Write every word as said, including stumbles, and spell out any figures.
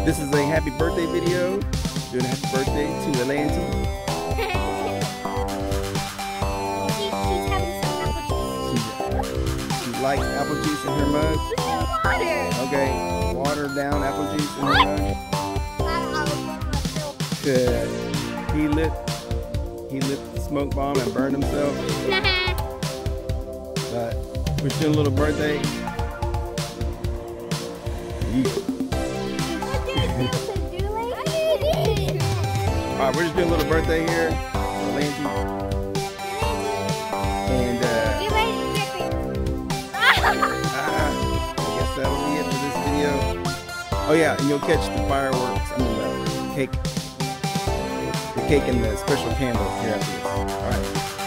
This is a happy birthday video. Doing a happy birthday to Alenti. She likes apple juice in her mug. Water. Okay, watered down apple juice in her mug. Good. He lit, he lit the smoke bomb and burned himself. But we're doing a little birthday. Alright, we're just doing a little birthday here for Alenti. And uh, uh, I guess that'll be it for this video. Oh yeah, and you'll catch the fireworks, I mean the cake, the cake and the special candle here after this. Alright.